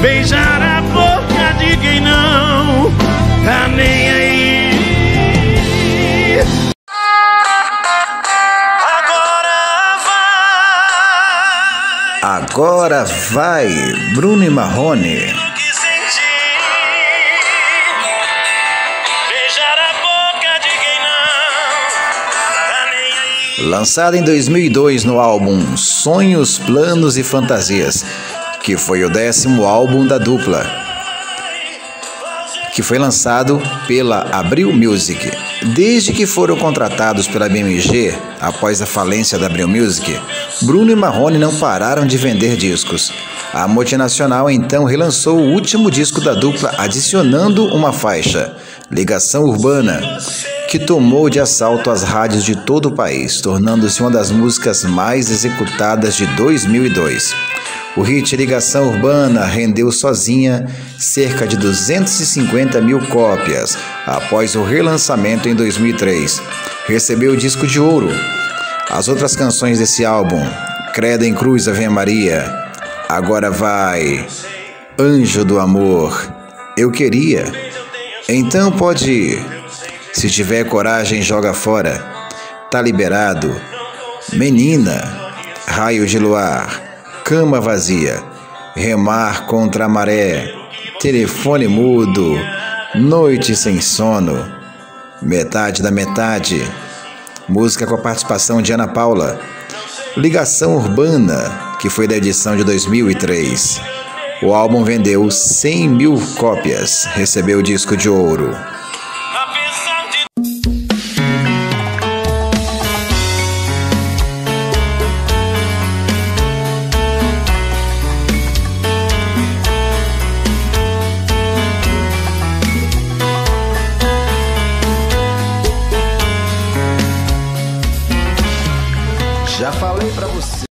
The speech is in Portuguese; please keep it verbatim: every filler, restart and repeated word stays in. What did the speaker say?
beijar a boca de quem não tá nem aí. Agora vai, Bruno e Marrone. Lançado em dois mil e dois no álbum Sonhos, Planos e Fantasias, que foi o décimo álbum da dupla, que foi lançado pela Abril Music. Desde que foram contratados pela B M G, após a falência da Abril Music, Bruno e Marrone não pararam de vender discos. A multinacional então relançou o último disco da dupla, adicionando uma faixa, Ligação Urbana, que tomou de assalto as rádios de todo o país, tornando-se uma das músicas mais executadas de dois mil e dois. O hit Ligação Urbana rendeu sozinha cerca de duzentas e cinquenta mil cópias após o relançamento em dois mil e três. Recebeu o disco de ouro. As outras canções desse álbum, Credo em Cruz, Ave Maria, Agora Vai, Anjo do Amor, Eu Queria, Então Pode Ir, Se Tiver Coragem Joga Fora, Tá Liberado, Menina, Raio de Luar, Cama Vazia, Remar Contra a Maré, Telefone Mudo, Noite Sem Sono, Metade da Metade, música com a participação de Ana Paula, Ligação Urbana, que foi da edição de dois mil e três. O álbum vendeu cem mil cópias, recebeu o disco de ouro. Já falei pra você.